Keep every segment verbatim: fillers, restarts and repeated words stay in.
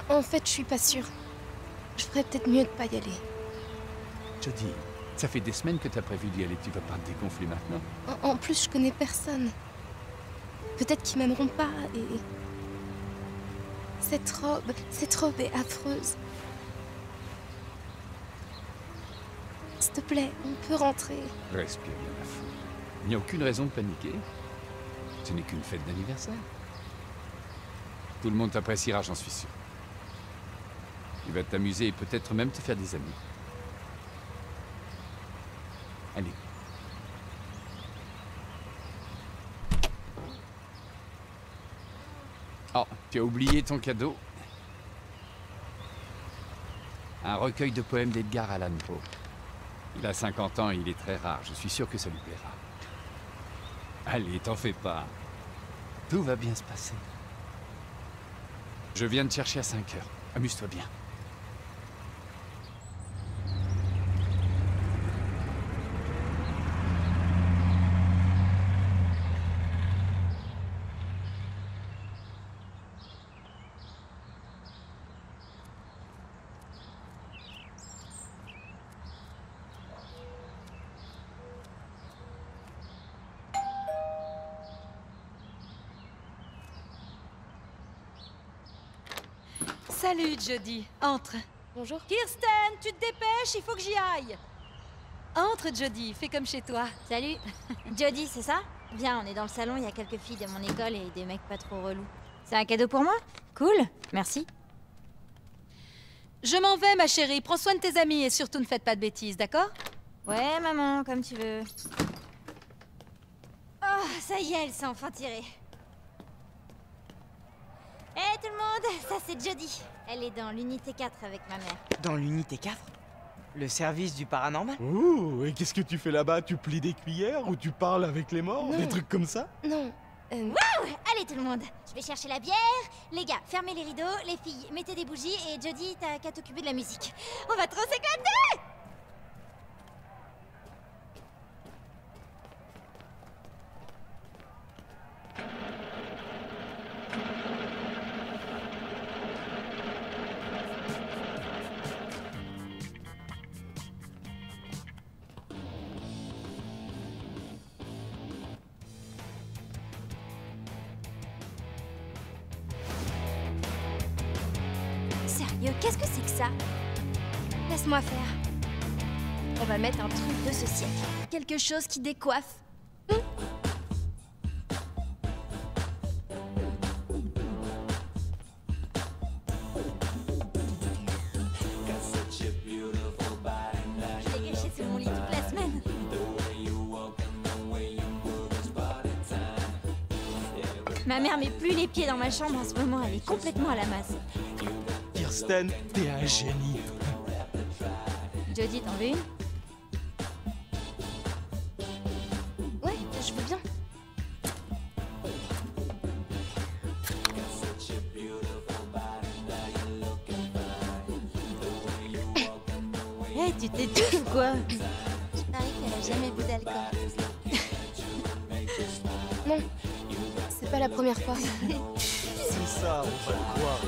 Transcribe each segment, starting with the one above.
En fait, je suis pas sûre. Je ferais peut-être mieux de pas y aller. Jodie, ça fait des semaines que t'as prévu d'y aller, tu vas pas te dégonfler maintenant? En, en plus, je connais personne. Peut-être qu'ils m'aimeront pas et... Cette robe, cette robe est affreuse. S'il te plaît, on peut rentrer. Respire bien la foule. Il n'y a aucune raison de paniquer. Ce n'est qu'une fête d'anniversaire. Tout le monde t'appréciera, j'en suis sûr. Tu vas t'amuser et peut-être même te faire des amis. Allez. Oh, tu as oublié ton cadeau. Un recueil de poèmes d'Edgar Allan Poe. Il a cinquante ans et il est très rare. Je suis sûr que ça lui plaira. Allez, t'en fais pas. Tout va bien se passer. Je viens de chercher à cinq heures. Amuse-toi bien. Salut, Jodie. Entre. Bonjour. Kirsten, tu te dépêches, il faut que j'y aille. Entre, Jodie, fais comme chez toi. Salut. Jodie, c'est ça? Viens, on est dans le salon, il y a quelques filles de mon école et des mecs pas trop relous. C'est un cadeau pour moi? Cool, merci. Je m'en vais, ma chérie. Prends soin de tes amis et surtout ne faites pas de bêtises, d'accord? Ouais, maman, comme tu veux. Oh, ça y est, elle s'est enfin tirée. Hé hey, tout le monde, ça c'est Jodie. Elle est dans l'unité quatre avec ma mère. Dans l'unité quatre? Le service du paranormal? Ouh, et qu'est-ce que tu fais là-bas? Tu plies des cuillères ou tu parles avec les morts? Non. Des trucs comme ça? Non. Euh... Wouh! Allez tout le monde, je vais chercher la bière. Les gars, fermez les rideaux, les filles, mettez des bougies et Jodie, t'as qu'à t'occuper de la musique. On va trop s'éclater! Sérieux, qu'est-ce que c'est que ça? Laisse-moi faire. On va mettre un truc de ce siècle. Quelque chose qui décoiffe. Hum. Je l'ai caché sous mon lit toute la semaine. Ma mère met plus les pieds dans ma chambre en ce moment, elle est complètement à la masse. Kirsten, t'es un génie. Jodie, t'en veux une? Ouais, je veux bien. Hé, hey, tu t'étouffes ou quoi? Je parie qu'elle a jamais bu d'alcool. Non, c'est pas la première fois. C'est ça, on va le croire.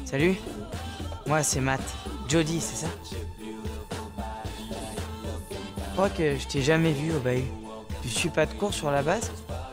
Salut. Moi, c'est Matt. Jody, c'est ça? Je crois que je t'ai jamais vu au bahut. Tu suis pas de cours sur la base?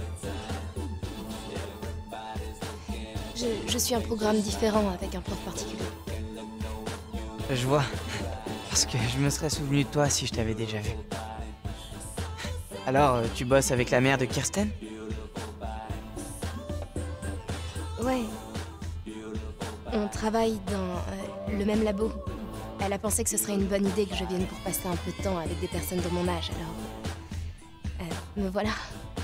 Je, je suis un programme différent avec un prof particulier. Je vois. Parce que je me serais souvenu de toi si je t'avais déjà vu. Alors, tu bosses avec la mère de Kirsten? Ouais. On travaille dans euh, le même labo. Elle a pensé que ce serait une bonne idée que je vienne pour passer un peu de temps avec des personnes de mon âge, alors... Euh, me voilà.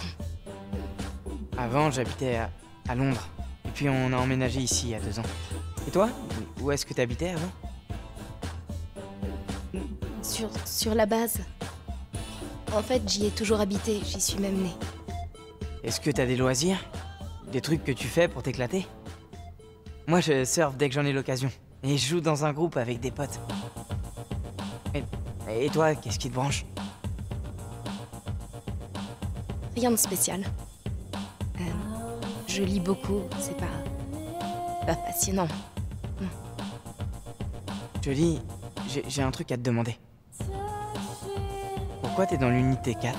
Avant, j'habitais à, à Londres. Et puis on a emménagé ici il y a deux ans. Et toi? Où est-ce que t'habitais avant? Sur, sur la base. En fait, j'y ai toujours habité, j'y suis même née. Est-ce que t'as des loisirs? Des trucs que tu fais pour t'éclater? Moi, je surfe dès que j'en ai l'occasion. Et je joue dans un groupe avec des potes. Et, et toi, qu'est-ce qui te branche? Rien de spécial. Euh, je lis beaucoup, c'est pas... pas passionnant. Non. Jolie, j'ai j'ai un truc à te demander. Pourquoi t'es dans l'unité quatre?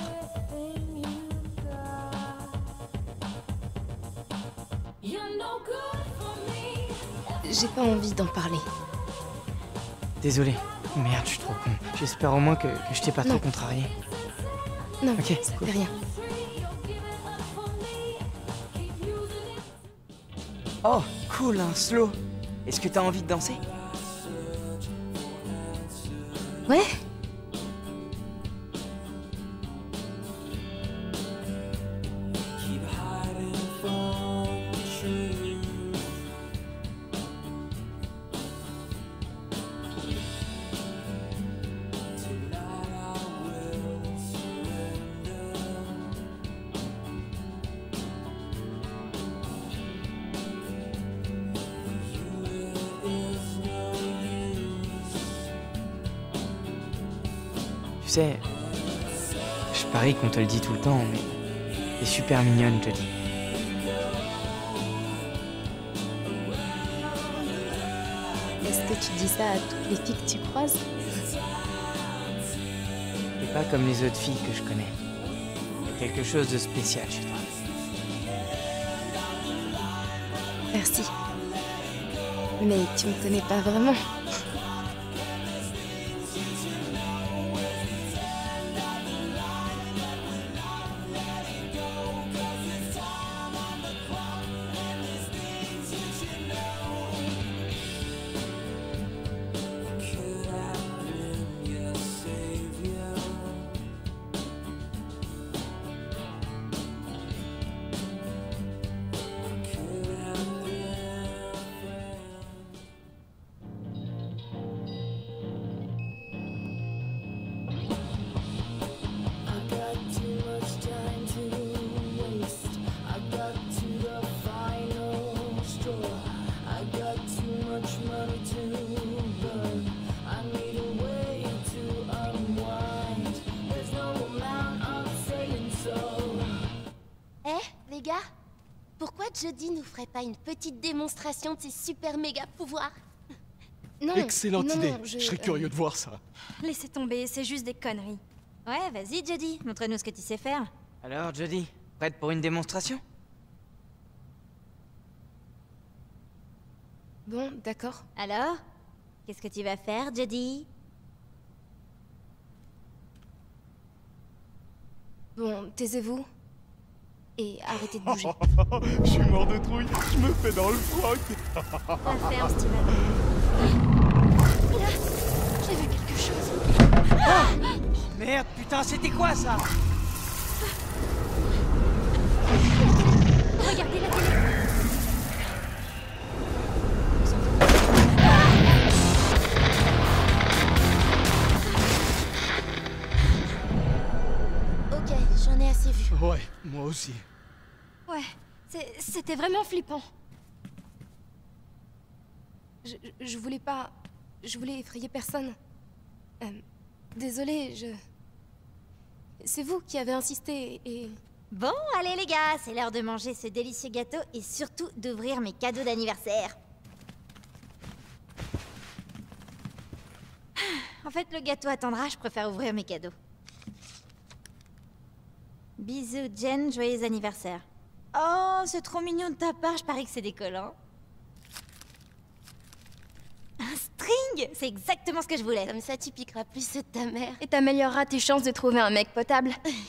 J'ai pas envie d'en parler. Désolé. Merde, je suis trop con. J'espère au moins que, que je t'ai pas Non. trop contrarié. Non, Ok, ça cool. fait rien. Oh, cool, un slow. Est-ce que t'as envie de danser? Ouais? Tu sais, je parie qu'on te le dit tout le temps, mais t'es super mignonne, Jody. Est-ce que tu dis ça à toutes les filles que tu croises? T'es pas comme les autres filles que je connais. Il y a quelque chose de spécial chez toi. Merci. Mais tu me connais pas vraiment. Les gars, pourquoi Jody nous ferait pas une petite démonstration de ses super méga pouvoirs? Non. Excellente non, idée. non, Je serais curieux de voir ça. Laissez tomber, c'est juste des conneries. Ouais, vas-y, Jody, montre-nous ce que tu sais faire. Alors, Jody, prête pour une démonstration? Bon, d'accord. Alors, qu'est-ce que tu vas faire, Jody? Bon, taisez-vous. Et arrêtez de bouger. Je suis mort de trouille. Je me fais dans le froc. La ferme, Steven. Là, j'ai vu quelque chose. Oh merde, putain, c'était quoi ça? Regardez la télé. Ok, j'en ai assez vu. Ouais, moi aussi. Ouais, c'est- c'était vraiment flippant. Je, je voulais pas... Je voulais effrayer personne. Euh, désolée, je... C'est vous qui avez insisté et... Bon, allez les gars, c'est l'heure de manger ce délicieux gâteau et surtout d'ouvrir mes cadeaux d'anniversaire. fait, le gâteau attendra, je préfère ouvrir mes cadeaux. Bisous, Jen, joyeux anniversaire. Oh, c'est trop mignon de ta part, je parie que c'est décollant. Un string! C'est exactement ce que je voulais. Comme ça, tu piqueras plus ceux de ta mère. Et t'amélioreras tes chances de trouver un mec potable.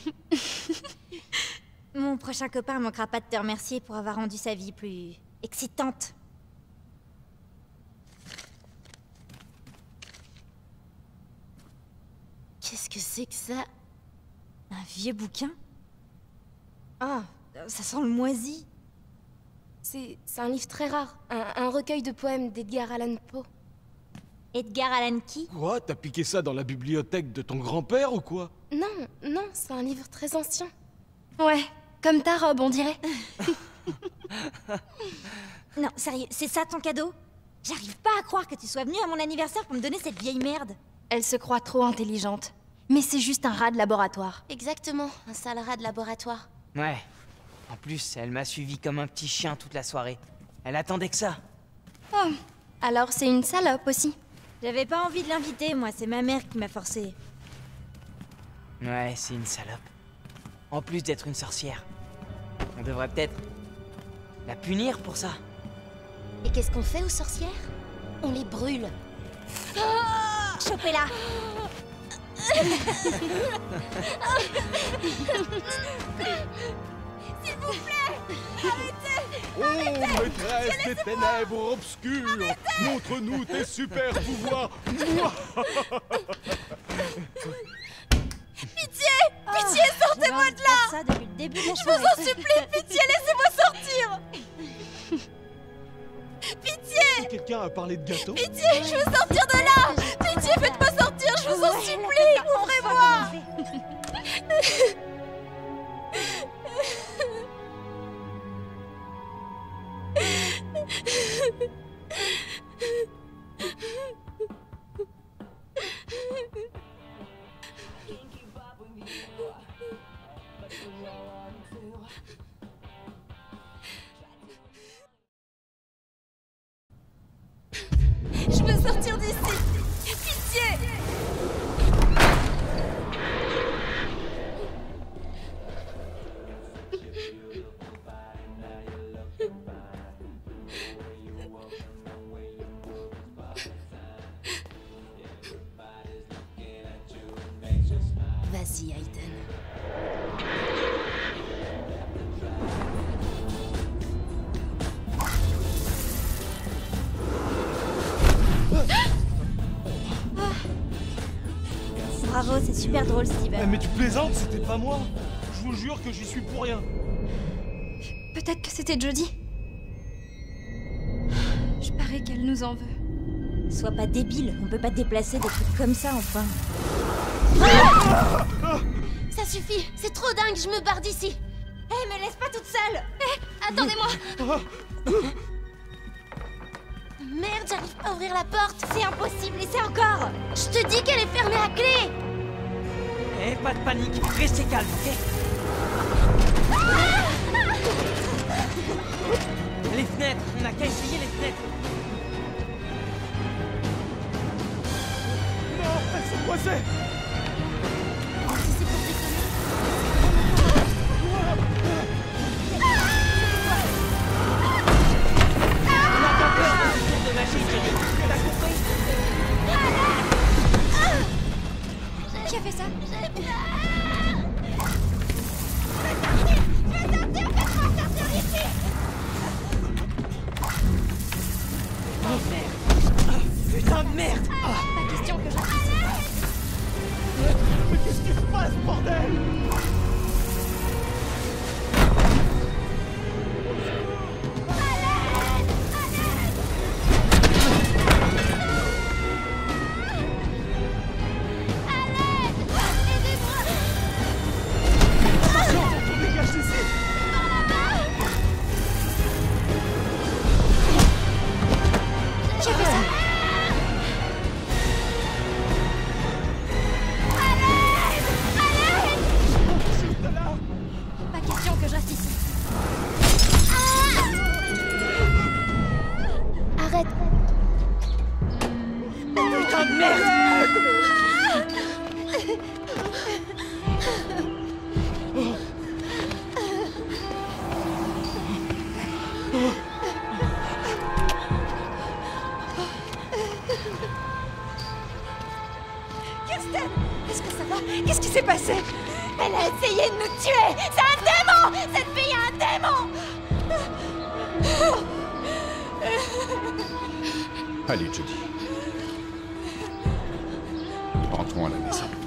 Mon prochain copain manquera pas de te remercier pour avoir rendu sa vie plus excitante. Qu'est-ce que c'est que ça? Un vieux bouquin? Ah, Ça sent le moisi. c'est c'est un livre très rare. Un, un recueil de poèmes d'Edgar Allan Poe. Edgar Allan Key? Quoi? T'as piqué ça dans la bibliothèque de ton grand-père ou quoi? Non, non, c'est un livre très ancien. Ouais, comme ta robe, on dirait. Non, sérieux, c'est ça ton cadeau? J'arrive pas à croire que tu sois venu à mon anniversaire pour me donner cette vieille merde. Elle se croit trop intelligente. Mais c'est juste un rat de laboratoire. Exactement, un sale rat de laboratoire. Ouais. En plus, elle m'a suivi comme un petit chien toute la soirée. Elle attendait que ça. Oh, alors c'est une salope aussi. J'avais pas envie de l'inviter, moi, c'est ma mère qui m'a forcé. Ouais, c'est une salope. En plus d'être une sorcière. On devrait peut-être la punir pour ça. Et qu'est-ce qu'on fait aux sorcières? On les brûle. Chopez-la! Oh, maîtresse des ténèbres obscures, montre-nous tes super pouvoirs. Pitié, sortez-moi de là! Ça depuis le début de la soirée. Je vous en supplie, pitié, laissez-moi sortir! Pitié! Quelqu'un a parlé de gâteau? Pitié, je veux sortir de là! Pitié, faites-moi sortir, je vous en supplie! Ouvrez-moi! Je veux sortir d'ici! Pitié! Vas-y, Aiden. Bravo, c'est super drôle, Eh, Steven. mais tu plaisantes, c'était pas moi. Je vous jure que j'y suis pour rien. Peut-être que c'était Jodie. Je parie qu'elle nous en veut. Sois pas débile, on peut pas déplacer des trucs comme ça, enfin. Ça suffit, c'est trop dingue, je me barre d'ici. Hé, me laisse pas toute seule! Attendez-moi. Merde, j'arrive pas à ouvrir la porte. C'est impossible, laissez encore! Je te dis qu'elle est fermée à clé. Eh, pas de panique, restez calme, ok? Les fenêtres, on n'a qu'à essayer les fenêtres. Non, elles sont coincées. Si c'est pour déconner. On n'a pas peur de tour de magie, Jenny. T'as compris? Qui a fait ça? Oh merde! Putain de merde! Pas question que je fasse. C'est... Elle a essayé de nous tuer. C'est un démon. Cette fille est un démon. Allez, Jodie. Rentrons à la maison.